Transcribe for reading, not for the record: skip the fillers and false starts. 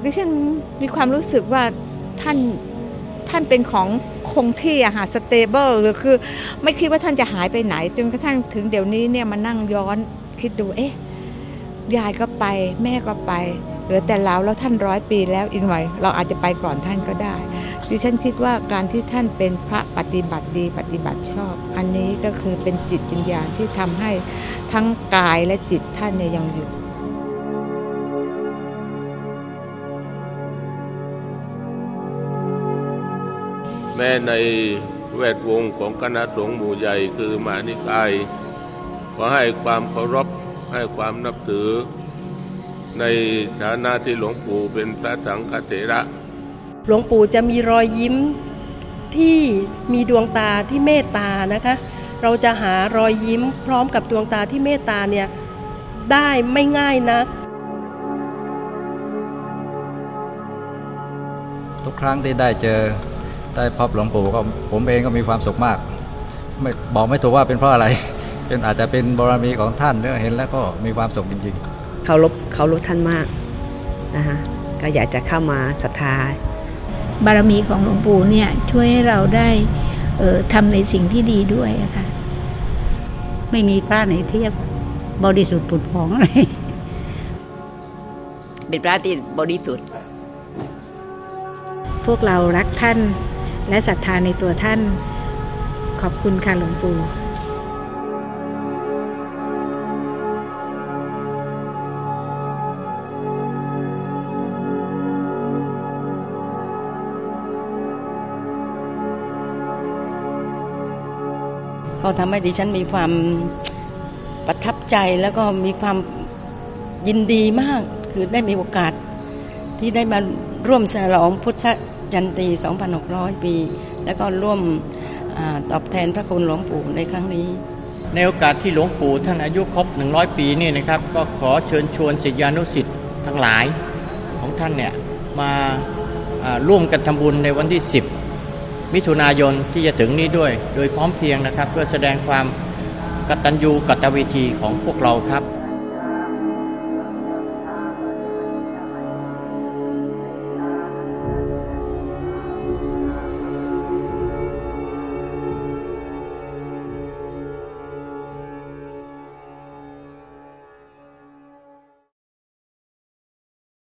ดิฉันมีความรู้สึกว่าท่านเป็นของคงที่อะค่ะสเตเบิลหรือคือไม่คิดว่าท่านจะหายไปไหนจนกระทั่งถึงเดี๋ยวนี้เนี่ยมานั่งย้อนคิดดูยายก็ไปแม่ก็ไปเหลือแต่เราแล้วท่าน100 ปีแล้วอีกหน่อยเราอาจจะไปก่อนท่านก็ได้ดิฉันคิดว่าการที่ท่านเป็นพระปฏิบัติดีปฏิบัติชอบอันนี้ก็คือเป็นจิตวิญญาณที่ทำให้ทั้งกายและจิตท่านเนี่ยยังอยู่แม้ในแวดวงของคณะสงฆ์หมู่ใหญ่คือมหานิกายขอให้ความเคารพให้ความนับถือในฐานะที่หลวงปู่เป็นพระสังฆเถระหลวงปู่จะมีรอยยิ้มที่มีดวงตาที่เมตตานะคะเราจะหารอยยิ้มพร้อมกับดวงตาที่เมตตาเนี่ยได้ไม่ง่ายนักทุกครั้งที่ได้เจอได้พบหลวงปู่ก็ผมเองก็มีความสุขมากไม่บอกไม่ถูกว่าเป็นเพราะอะไรเป็นอาจจะเป็นบารมีของท่านเนี่ยเห็นแล้วก็มีความสุขจริงๆเคารพท่านมากนะคะก็อยากจะเข้ามาศรัทธาบารมีของหลวงปู่เนี่ยช่วยให้เราได้ทำในสิ่งที่ดีด้วยอะค่ะไม่มีพระไหนเทียบบริสุทธิ์ผุดผ่องเลยเป็นพระที่บริสุทธิ์พวกเรารักท่านและศรัทธาในตัวท่านขอบคุณค่ะหลวงปู่ก็ทำให้ดิฉันมีความประทับใจแล้วก็มีความยินดีมากคือได้มีโอกาสที่ได้มาร่วมฉลองพุทธยันตี 2,600 ปีแล้วก็ร่วมตอบแทนพระคุณหลวงปู่ในครั้งนี้ในโอกาสที่หลวงปู่ท่านอายุครบ100 ปีนี่นะครับก็ขอเชิญชวนศิษยานุศิษย์ทั้งหลายของท่านเนี่ยมาร่วมกันทำบุญในวันที่10 มิถุนายนที่จะถึงนี้ด้วยโดยพร้อมเพรียงนะครับเพื่อแสดงความกตัญญูกตเวทีของพวกเราครับ